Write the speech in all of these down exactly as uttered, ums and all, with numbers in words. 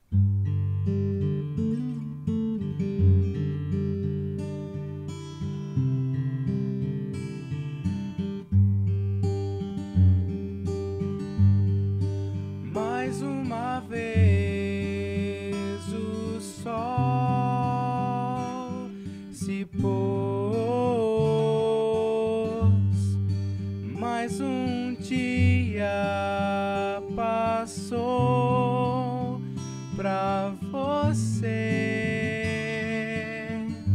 Mais uma vez o sol se pôs, mais um dia passou pra você,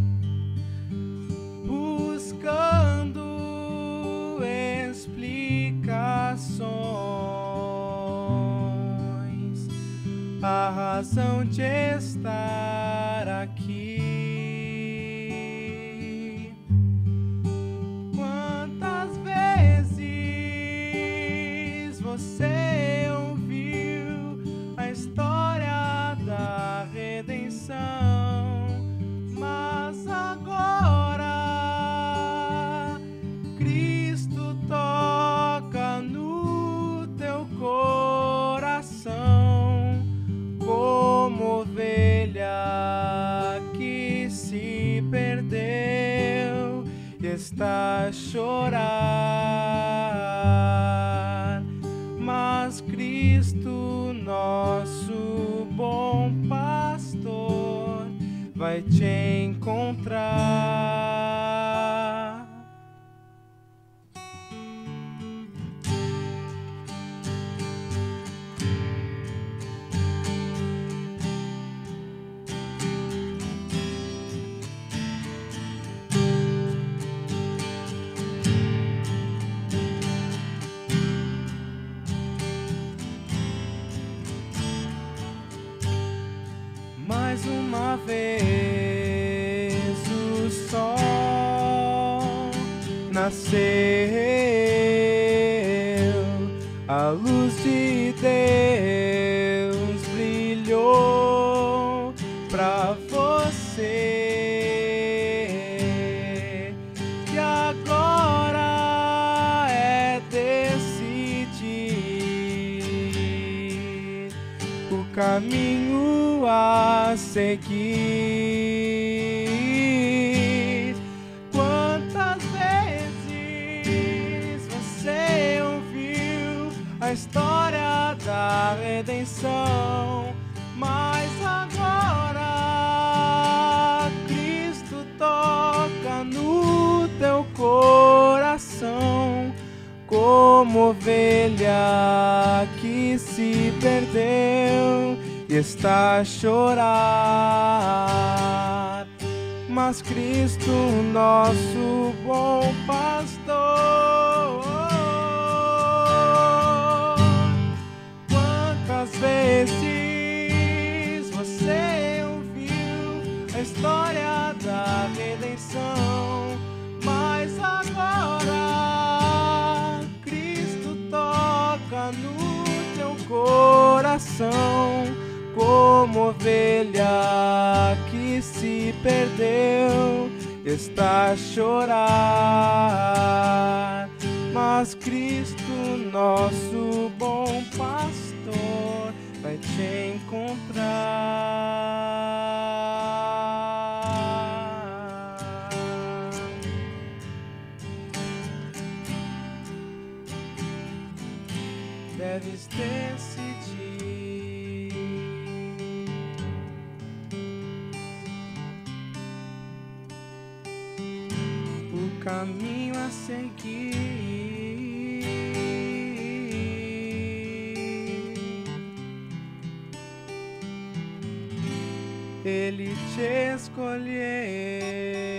buscando explicações, a razão de estar aqui. Quantas vezes você ouviu a história da redenção, mas agora Cristo toca no teu coração, como ovelha que se perdeu e está a chorar. Mas Cristo, nosso bom pastor, vai te encontrar. Mais uma vez o sol nasceu, a luz de Deus brilhou pra você, e agora é decidir o caminho a seguir. Quantas vezes você ouviu a história da redenção, mas agora Cristo toca no teu coração, como ovelha que se perdeu e está a chorar. Mas Cristo, nosso bom pastor, quantas vezes você ouviu a história da redenção, mas agora Cristo toca no teu coração, como ovelha que se perdeu, está a chorar. Mas Cristo, nosso bom pastor, vai te encontrar. Deves decidir o caminho a seguir. Ele te escolheu